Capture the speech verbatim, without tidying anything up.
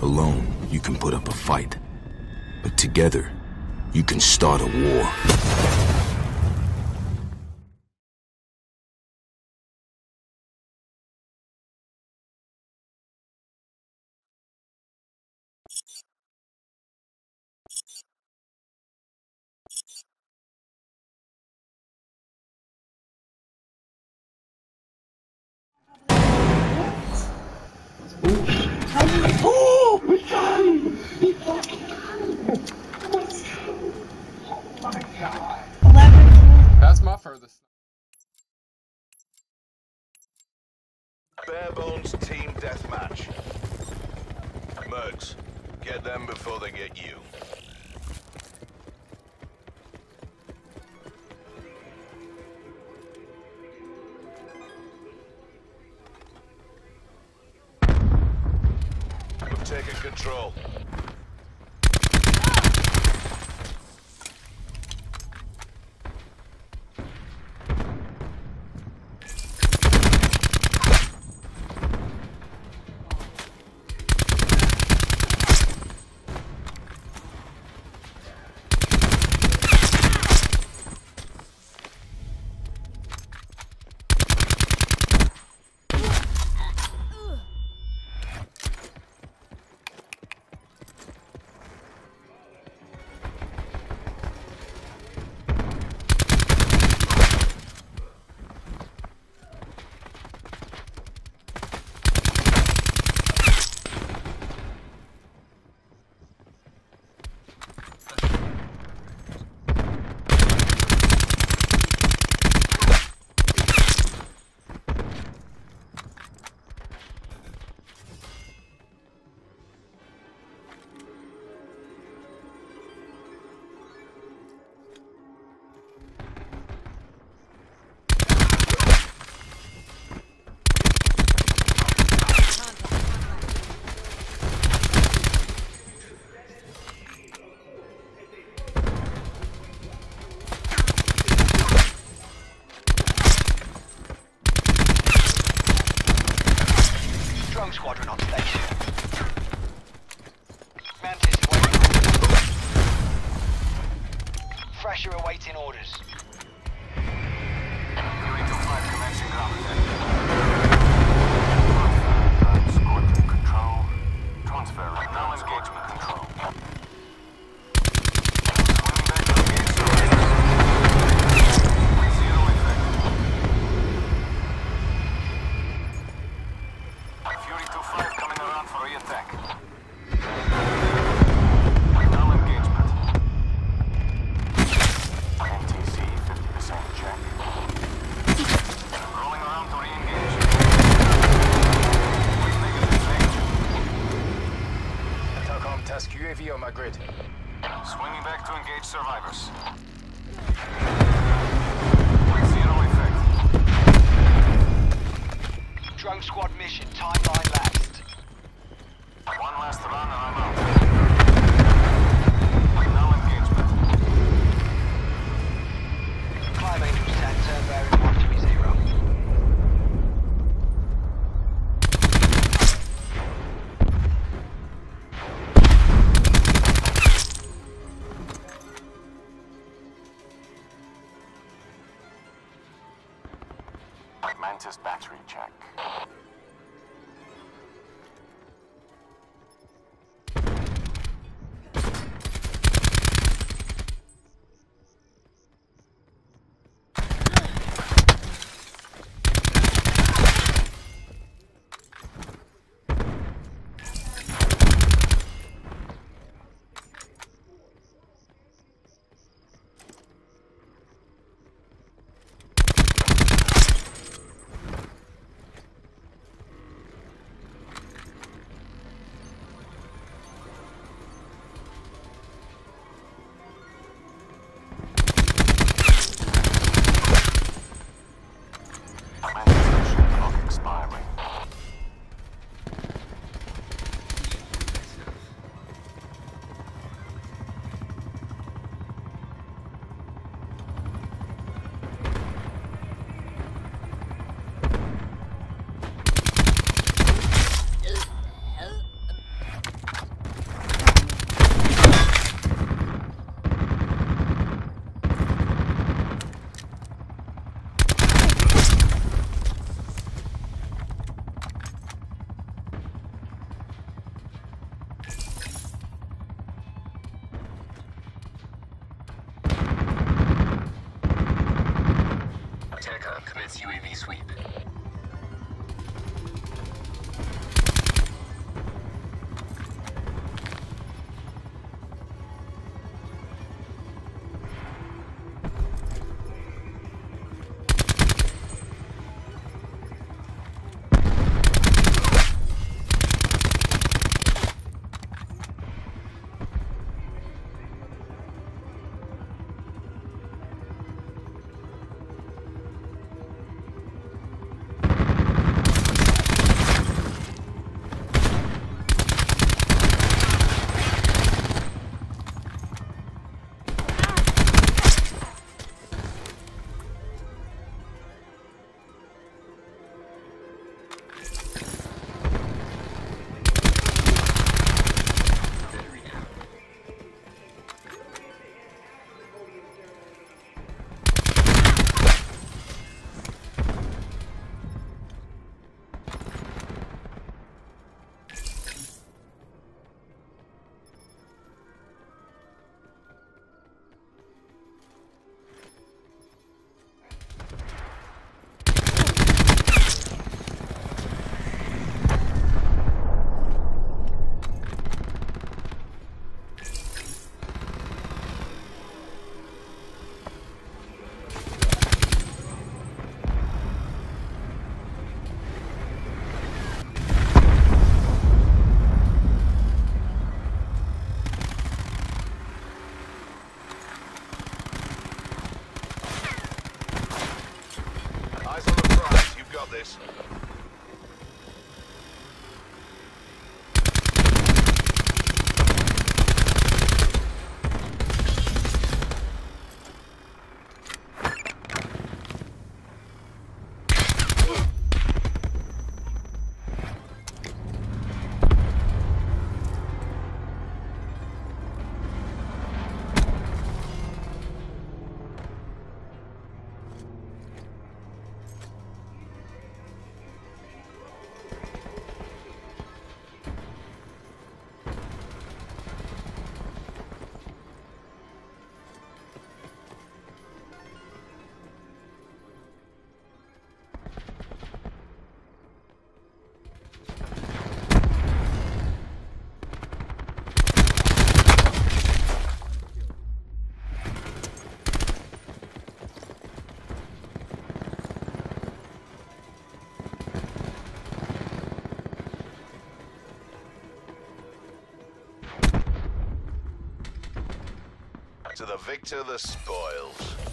Alone, you can put up a fight. But together, you can start a war. That's my furthest. Barebones team deathmatch. Mercs, get them before they get you. I'm taking control. Squadron on station. Mantis waiting. Thrasher awaiting orders. three two five commencing ground attack. Squadron control. Transfer. Now engagement control. Swimming back to engage survivors. Zero effect. Fury two five coming around for re-attack. Now engagement. N T C fifty percent check. Rolling around to re-engage. With negative range. Telcom task U A V on my grid. Swinging back to engage survivors. With zero effect. Drone squad mission, timeline lapsed. One last run and I'm out. Now engagement. Climb Angel Center, bearing one three zero. Mantis battery check. sweep. Eyes on the prize. You've got this. To the victor, the spoils.